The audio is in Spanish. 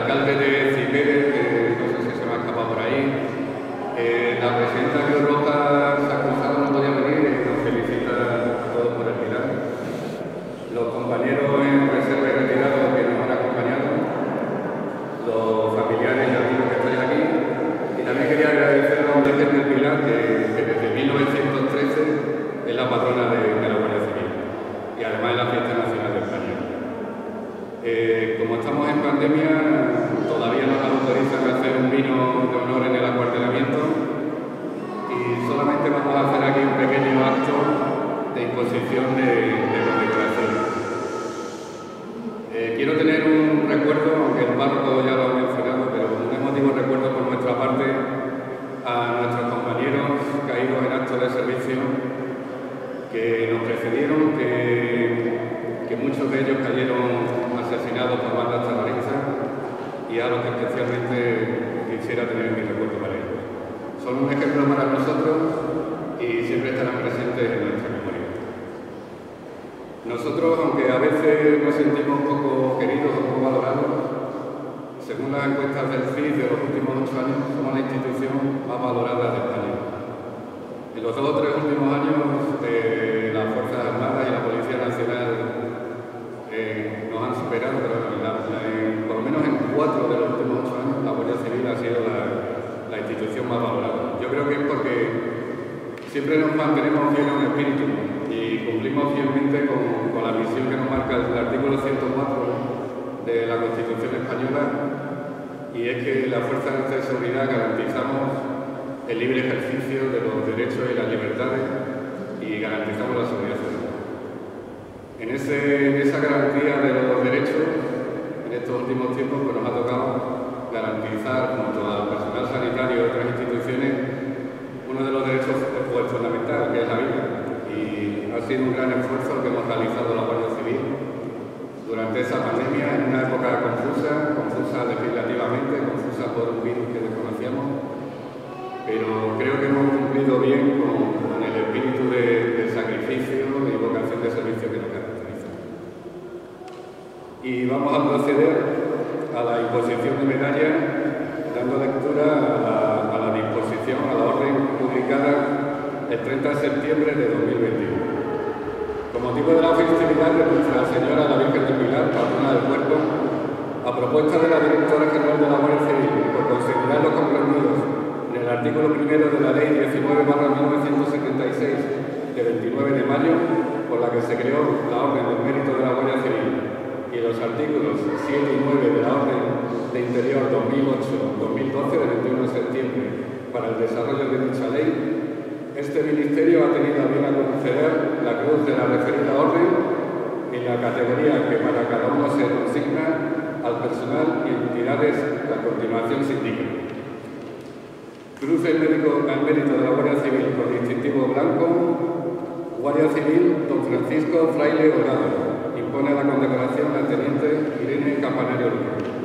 alcalde de Cibeles, que no sé si se me ha escapado por ahí, la presidenta Cruz Roja se ha cruzado, no podía venir y nos felicita a todos por el Pilar. Los compañeros en reserva y retirados que nos han acompañado, los familiares y amigos que estáis aquí, y también quería agradecer a la Virgen del Pilar, que desde 1913 es la patrona de la Guardia Civil y además es la fiesta nacional de España. Como estamos en pandemia, todavía no nos autorizan a hacer un vino de honor en el acuartelamiento y solamente vamos a hacer aquí un pequeño acto de imposición de condecoraciones. Quiero tener un recuerdo, aunque el párroco ya lo ha mencionado, pero un emotivo recuerdo por nuestra parte a nuestros compañeros caídos en actos de servicio que nos precedieron, que muchos de ellos cayeron asesinados por bandas terroristas y a los que especialmente quisiera tener mi recuerdo para ellos. Son un ejemplo para nosotros y siempre estarán presentes en nuestra memoria. Nosotros, aunque a veces nos sentimos poco queridos o poco valorados, según las encuestas del CIS de los últimos 8 años, somos la institución más valorada de España. En los 2 o 3 últimos años, las Fuerzas Armadas y la Policía Nacional nos han superado, pero por lo menos en 4 de los últimos 8 años la Guardia Civil ha sido la institución más valorada. Yo creo que es porque siempre nos mantenemos fieles a un espíritu y cumplimos fielmente con la misión que nos marca el artículo 104 de la Constitución Española, y es que las fuerzas de seguridad garantizamos el libre ejercicio de los derechos y las libertades y garantizamos la seguridad ciudadana. En esa garantía de los derechos, en estos últimos tiempos, pues nos ha tocado garantizar, junto al personal sanitario y otras instituciones, uno de los derechos fundamentales, que es la vida. Y ha sido un gran esfuerzo que hemos realizado la Guardia Civil durante esa pandemia, en una época confusa legislativamente, confusa por un virus que desconocíamos, pero creo que hemos cumplido bien con el espíritu de sacrificio y vocación de servicio que nos caracteriza. Y vamos a proceder a la imposición de medallas, dando lectura a la disposición, a la orden publicada el 30 de septiembre de 2021. Con motivo de la festividad de Nuestra Señora la Virgen del Pilar, patrona del cuerpo, a propuesta de la Directora General de la Guardia Civil y por considerar los comprendidos en el artículo 1 de la Ley 19/1976 de 29 de mayo, por la que se creó la Orden del Mérito de la Guardia Civil, y los artículos 7 y 9 de la Orden de Interior 2008-2012 de 21 de septiembre para el desarrollo de dicha ley, este Ministerio ha tenido a bien a conceder la cruz de la referida orden en la categoría que para cada uno se consigna al personal y entidades que a continuación se indican. Cruz al Mérito de la Guardia Civil con distintivo blanco, Guardia Civil Don Francisco Fraile Holgado. Impone la condecoración al teniente Irene Campanario López.